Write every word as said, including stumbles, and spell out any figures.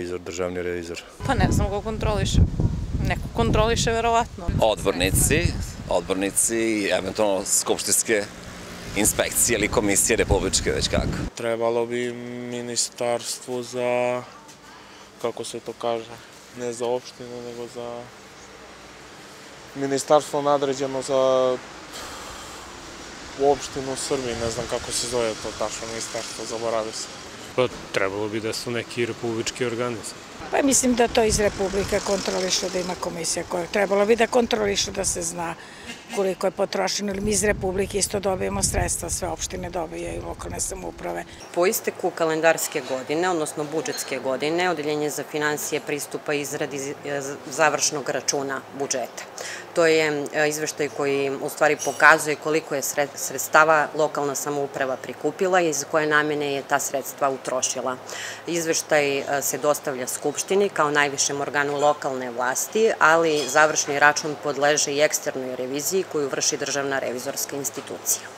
revizor, državni revizor. Pa ne znam ko kontroliše. Neko kontroliše verovatno. Odbornici, odbornici i eventualno skupštinske inspekcije ili komisije republičke, već kako. Trebalo bi ministarstvo za, kako se to kaže, ne za opštinu, nego za ministarstvo nadređeno za opštinu u Srbiji, ne znam kako se zove to tačno ministarstvo, zaboravio se. Pa trebalo bi da su neki republički organi. Pa mislim da to iz Republike kontrolišu, da ima komisija koja trebalo bi da kontrolišu, da se zna koliko je potrošeno, ili mi iz Republike isto dobijemo sredstva, sve opštine dobije i lokalne samouprave. Po isteku kalendarske godine, odnosno budžetske godine, Odeljenje za finansije pristupa izradi završnog računa budžeta. To je izveštaj koji u stvari pokazuje koliko je sredstava lokalna samouprava prikupila i za koje namene je ta sredstva utrošila. Izveštaj se dostavlja Skupštini kao najvišem organu lokalne vlasti, ali završni račun podleže i eksternoj reviziji koju vrši Državna revizorska institucija.